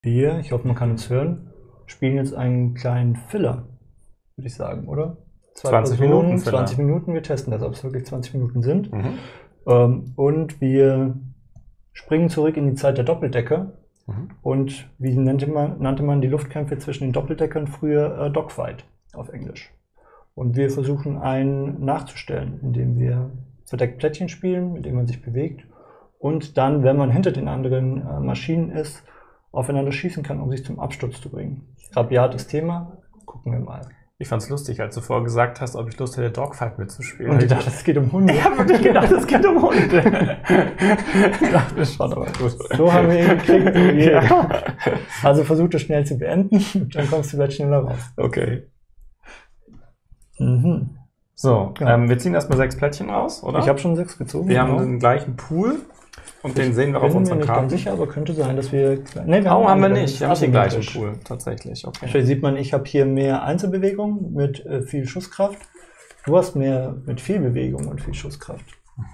Wir, ich hoffe, man kann uns hören, spielen jetzt einen kleinen Filler, würde ich sagen, oder? 20 Minuten. 20 Minuten, wir testen das, ob es wirklich 20 Minuten sind. Und wir springen zurück in die Zeit der Doppeldecker. Und wie nannte man die Luftkämpfe zwischen den Doppeldeckern früher Dogfight auf Englisch. Und wir versuchen einen nachzustellen, indem wir verdeckt Plättchen spielen, mit denen man sich bewegt. Und dann, wenn man hinter den anderen Maschinen ist, aufeinander schießen kann, um sich zum Absturz zu bringen. Rabiates Thema, gucken wir mal. Ich fand's lustig, als du vorher gesagt hast, ob ich Lust hätte, Dogfight mitzuspielen. Und ich dachte, es geht um Hunde. Ich habe wirklich gedacht, es geht um Hunde. Das ist schon aber gut. So haben wir ihn gekriegt. Yeah. Also versuch das schnell zu beenden, dann kommst du gleich schneller raus. Okay. So, Ja. wir ziehen erstmal 6 Plättchen raus, oder? Ich habe schon 6 gezogen. Wir haben den gleichen Pool und den sehen wir auf unseren Ich bin mir nicht Karten. ganz sicher, aber könnte sein, dass wir... Nee, Haben wir nicht. Wir haben nicht den gleichen asymmetrisch. Pool, tatsächlich. Okay. Vielleicht sieht man, ich habe hier mehr Einzelbewegung mit viel Schusskraft. Du hast mehr mit viel Bewegung und viel Schusskraft.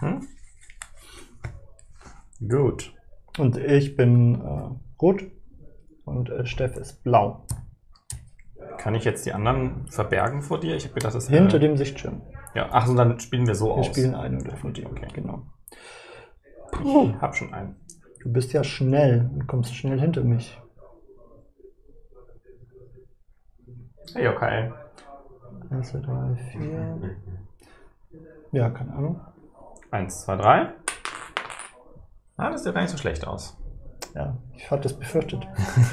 Gut. Und ich bin rot und Steff ist blau. Kann ich jetzt die anderen verbergen vor dir? Ich habe gedacht, das Hinter dem Sichtschirm. Ja, ach so, dann spielen wir so Wir aus. spielen einen oder von dir. Okay. Genau. Ich hab schon einen. Du bist ja schnell und kommst schnell hinter mich. Hey, okay. 1, 2, 3, 4. Ja, keine Ahnung. 1, 2, 3. Ah, das sieht gar nicht so schlecht aus. Ja, ich hatte das befürchtet.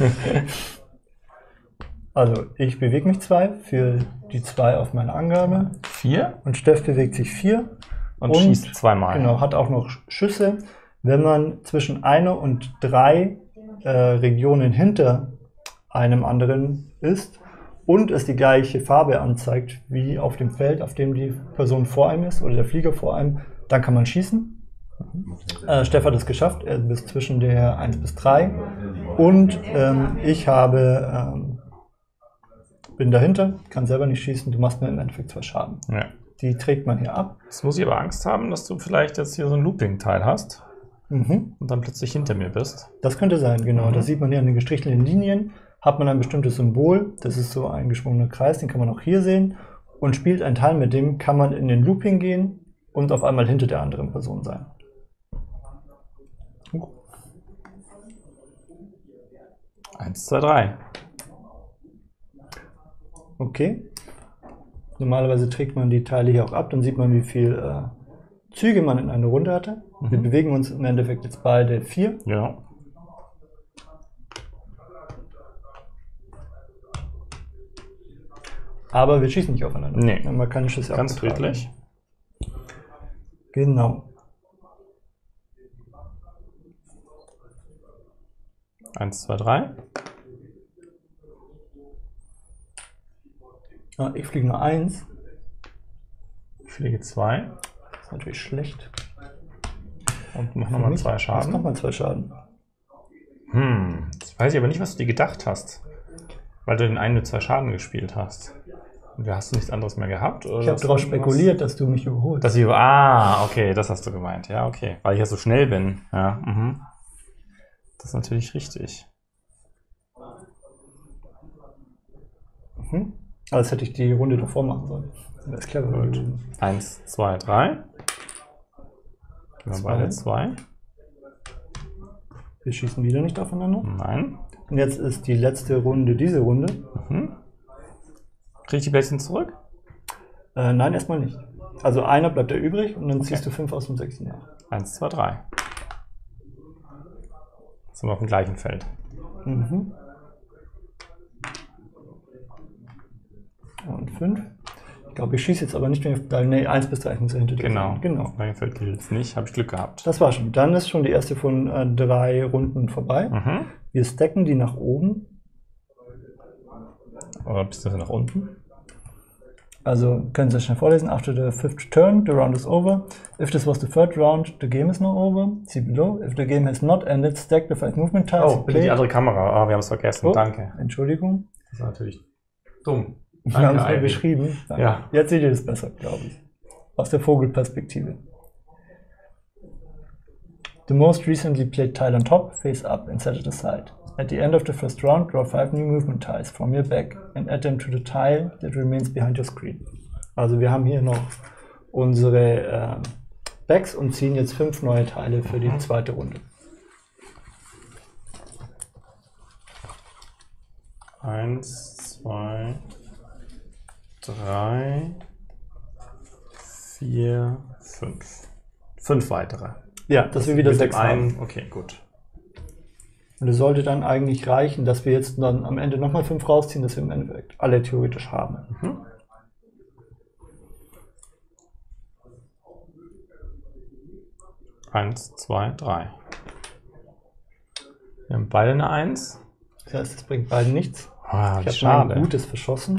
Also, ich bewege mich 2 für die 2 auf meine Angabe. 4 Und Steff bewegt sich 4. und schießt 2-mal. Genau, hat auch noch Schüsse. Wenn man zwischen 1 und 3 Regionen hinter einem anderen ist und es die gleiche Farbe anzeigt wie auf dem Feld, auf dem die Person vor einem ist oder der Flieger vor einem, dann kann man schießen. Steff hat es geschafft, er ist zwischen der 1 bis 3 und ich bin dahinter, kann selber nicht schießen, du machst mir im Endeffekt 2 Schaden. Ja. Die trägt man hier ab. Jetzt muss ich aber Angst haben, dass du vielleicht jetzt hier so ein Looping-Teil hast und dann plötzlich hinter mir bist. Das könnte sein, genau. Das sieht man hier an den gestrichelten Linien. Hat man ein bestimmtes Symbol, das ist so ein geschwungener Kreis, den kann man auch hier sehen. Und spielt ein Teil, mit dem kann man in den Looping gehen und auf einmal hinter der anderen Person sein. 1, 2, 3. Okay. Normalerweise trägt man die Teile hier auch ab, dann sieht man, wie viel Züge man in einer Runde hatte. Wir bewegen uns im Endeffekt jetzt beide 4. Ja. Aber wir schießen nicht aufeinander. Nee. Man kann Schüsse Ganz abgetragen. friedlich. Genau. 1, 2, 3. Ich fliege nur 1. Ich fliege 2 Das ist natürlich schlecht. und mach nochmal 2 Schaden. Nochmal 2 Schaden. Jetzt weiß ich aber nicht, was du dir gedacht hast. Weil du den einen mit 2 Schaden gespielt hast. Und hast du nichts anderes mehr gehabt? Oder Ich habe darauf spekuliert, dass du mich überholst. Dass ich, okay, das hast du gemeint. Ja, okay. Weil ich ja so schnell bin. Ja, Das ist natürlich richtig. Als hätte ich die Runde davor machen sollen. Das ist clever. Gut. 1, 2, 3. Wir haben beide 2. Wir schießen wieder nicht aufeinander. Nein. Und jetzt ist die letzte Runde diese Runde. Krieg ich die Plättchen zurück? Nein, erstmal nicht. Also einer bleibt da übrig und dann ziehst du 5 aus dem 6. nach. 1, 2, 3. Jetzt sind wir auf dem gleichen Feld. Und 5. Ich glaube, ich schieße jetzt aber nicht mehr auf 1 bis 3 muss ja hinter dir sein. Genau. Auf dem gleichen Feld gilt es nicht. Habe ich Glück gehabt. Das war schon. Dann ist schon die erste von 3 Runden vorbei. Wir stacken die nach oben. Oder bist du nach unten? Also können Sie das schnell vorlesen. After the 5th turn, the round is over. If this was the 3rd round, the game is now over. See below. If the game has not ended, stack the 5 movement tiles. Oh, bitte die andere Kamera. Wir haben es vergessen. Danke. Entschuldigung. Das ist natürlich dumm. Wir haben es nur beschrieben. Ja. Jetzt seht ihr das besser, glaube ich. Aus der Vogelperspektive. The most recently played tile on top, face up and set it aside. At the end of the first round, draw 5 new movement tiles from your back and add them to the tile that remains behind your screen. Also wir haben hier noch unsere Backs und ziehen jetzt 5 neue Teile für die zweite Runde. 1, 2, 3, 4, 5. 5 weitere. Ja, dass wir wieder 6 haben. Okay, gut. Und es sollte dann eigentlich reichen, dass wir jetzt dann am Ende nochmal 5 rausziehen, dass wir im Endeffekt alle theoretisch haben. Mhm. 1, 2, 3. Wir haben beide eine 1. Das heißt, es bringt beiden nichts. Ah, ich habe mein Gutes verschossen.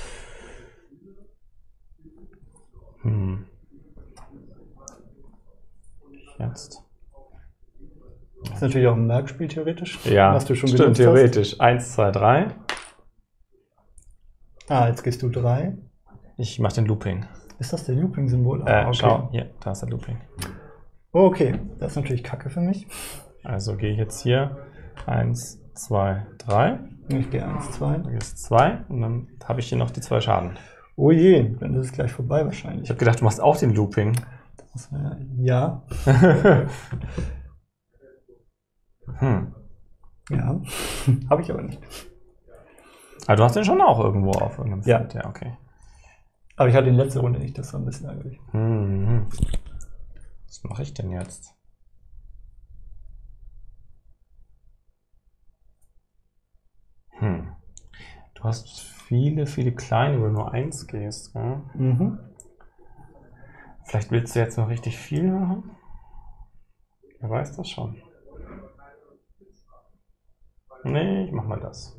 Jetzt. Das ist natürlich auch ein Merkspiel theoretisch. Ja, was du schon stimmt, theoretisch. 1, 2, 3. Ah, jetzt gehst du 3. Ich mache den Looping. Ist das der Looping-Symbol? Ah, okay. Schau, hier, da ist der Looping. Okay, das ist natürlich Kacke für mich. Also gehe ich jetzt hier 1, 2, 3. Ich gehe 1, 2. Dann ist 2 und dann habe ich hier noch die 2 Schaden. Oh je, dann ist es gleich vorbei wahrscheinlich. Ich habe gedacht, du machst auch den Looping. Ja. Ja, habe ich aber nicht. Aber du hast den schon auch irgendwo auf irgendeinem Ja. Feld. Ja, okay. Aber ich hatte in letzter Runde nicht, das war ein bisschen ärgerlich. Was mache ich denn jetzt? Du hast viele, viele kleine, wo du nur 1 gehst. Gell? Mhm. Vielleicht willst du jetzt noch richtig viel machen? Wer weiß das schon? Nee, ich mach mal das.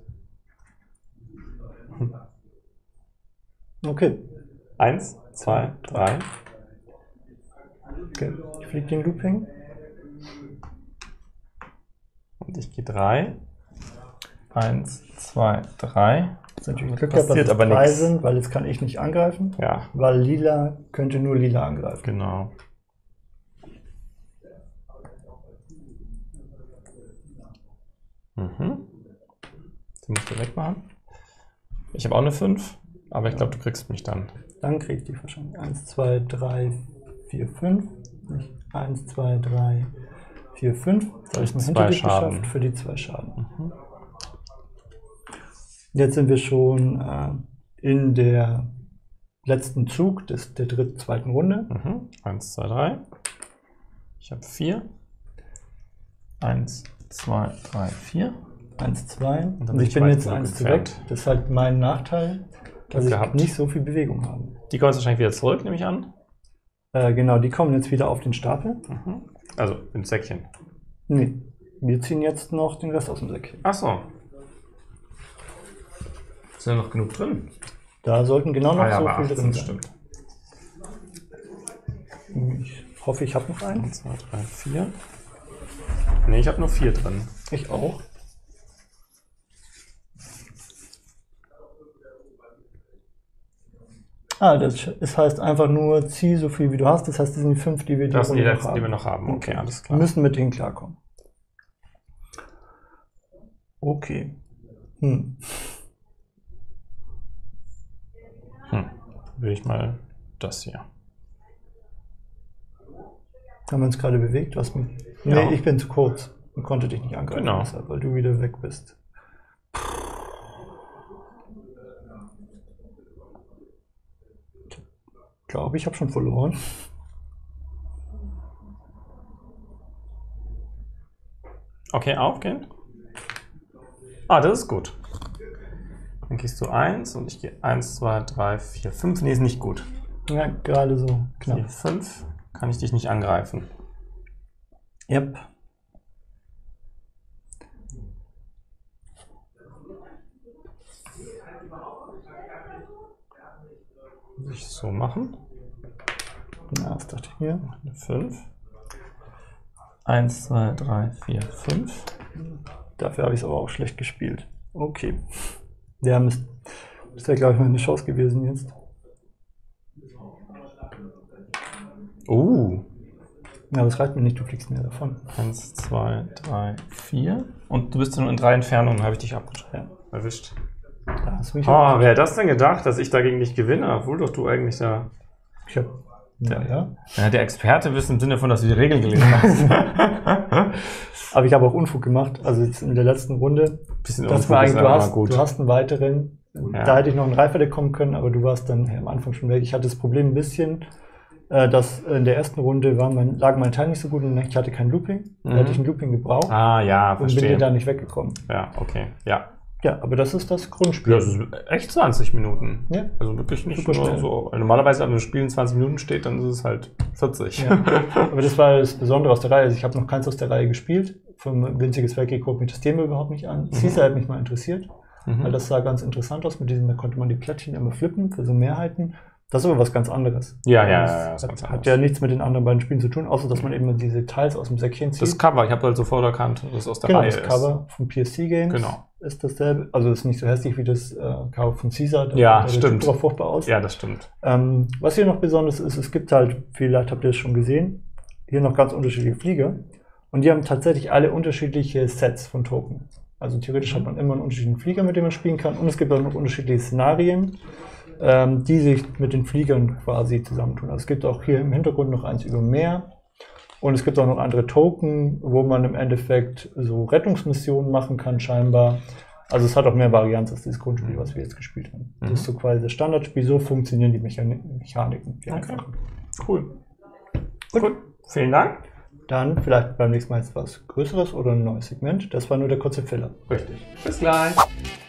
Okay. 1, 2, 3. Okay, ich fliege den Looping. Und ich gehe 3. 1, 2, 3. Das ist natürlich Glück gehabt, dass es aber 3 nichts. sind, weil jetzt kann ich nicht angreifen. Ja, Weil Lila könnte nur Lila angreifen. genau. Die musst du wegmachen. Ich habe auch eine 5, aber ich glaube, du kriegst mich dann. Dann kriege ich die wahrscheinlich. 1, 2, 3, 4, 5. 1, 2, 3, 4, 5. Da habe ich mal hinter dich geschafft für die 2 Schaden. Jetzt sind wir schon in der letzten Zug der zweiten Runde. 1, 2, 3. Ich habe 4. 1, 2, 3, 4. 1, 2. Und Und ich bin jetzt 1 zu weg. entfernt. Das ist halt mein Nachteil, dass ich nicht so viel Bewegung habe. Die kommen jetzt wahrscheinlich wieder zurück, nehme ich an. Genau, die kommen jetzt wieder auf den Stapel. Also ins Säckchen. Nee, wir ziehen jetzt noch den Rest aus dem Säckchen. Ach so. Ist ja noch genug drin. Da sollten genau noch so viel 18, drin sein. stimmt. Ich hoffe, ich habe noch einen. 1, 2, 3, 4. Ne, ich habe nur 4 drin. Ich auch. Ah, das heißt einfach nur, zieh so viel wie du hast. Das heißt, das sind die 5, die wir Das sind die Runde letzten, die wir noch haben. Okay, alles Wir klar. müssen mit denen klarkommen. Okay. Will ich mal das hier. Haben wir uns gerade bewegt? Du hast mich. Ja. Nee, ich bin zu kurz und konnte dich nicht angreifen, Genau. deshalb, weil du wieder weg bist. Ich glaube, ich habe schon verloren. Okay, aufgehen. Ah, das ist gut. Dann gehst du 1 und ich gehe 1, 2, 3, 4, 5. Nee, ist nicht gut. Ja, gerade so knapp. Hier 5 kann ich dich nicht angreifen. Yep. Muss ich so machen? Na, das dachte ich mir. Eine 5. 1, 2, 3, 4, 5. Dafür habe ich es aber auch schlecht gespielt. Okay. Ja, Mist. Das wäre, glaube ich, meine Chance gewesen jetzt. Ja, aber es reicht mir nicht, du fliegst mehr davon. 1, 2, 3, 4. Und du bist nur in 3 Entfernungen, habe ich dich erwischt. Da hast du mich wer hätte das denn gedacht, dass ich dagegen nicht gewinne, obwohl doch du eigentlich da... Ich hab... Ja. Der Experte bist im Sinne von, dass du die Regeln gelesen hast. Aber ich habe auch Unfug gemacht, also jetzt in der letzten Runde. Bisschen das Unfug war eigentlich, ist du hast einen weiteren, da hätte ich noch einen Reiferdeck kommen können, aber du warst dann am Anfang schon weg. Ich hatte das Problem ein bisschen, dass in der ersten Runde lag mein Teil nicht so gut und ich hatte kein Looping. Da hätte ich ein Looping gebraucht. Ja, und bin dir da nicht weggekommen. Ja, okay, ja. Ja, aber das ist das Grundspiel. Ja, das ist echt 20 Minuten. Ja. Also wirklich nicht Super schnell. so. Normalerweise, wenn ein Spiel in 20 Minuten steht, dann ist es halt 40. Ja. Aber das war das Besondere aus der Reihe. Also ich habe noch keins aus der Reihe gespielt. Vom winziges Weltkrieg guckt mich das Thema überhaupt nicht an. Caesar hat mich mal interessiert, weil das sah ganz interessant aus. Mit diesen, da konnte man die Plättchen immer flippen für so Mehrheiten. Das ist aber was ganz anderes. Das hat ja nichts mit den anderen beiden Spielen zu tun, außer dass man eben diese Teils aus dem Säckchen zieht. Das Cover, ich habe halt sofort erkannt, dass es aus der Reihe ist. Das Cover vom PSC Games ist dasselbe. Also ist nicht so hässlich wie das Cover von Caesar. Ja, stimmt. Sieht aber furchtbar aus. Ja, das stimmt. Was hier noch besonders ist, es gibt halt, vielleicht habt ihr es schon gesehen, hier noch ganz unterschiedliche Flieger. Und die haben tatsächlich alle unterschiedliche Sets von Token. Also theoretisch hat man immer einen unterschiedlichen Flieger, mit dem man spielen kann. Und es gibt auch noch unterschiedliche Szenarien, die sich mit den Fliegern quasi zusammentun. Also es gibt auch hier im Hintergrund noch eins über Meer. Und es gibt auch noch andere Token, wo man im Endeffekt so Rettungsmissionen machen kann, scheinbar. Also es hat auch mehr Varianz als dieses Grundspiel, was wir jetzt gespielt haben. Das ist so quasi das Standardspiel. So funktionieren die Mechaniken. Die einfachen. Cool. Gut. Vielen Dank. Dann vielleicht beim nächsten Mal etwas Größeres oder ein neues Segment. Das war nur der kurze Filler. Richtig. Bis gleich.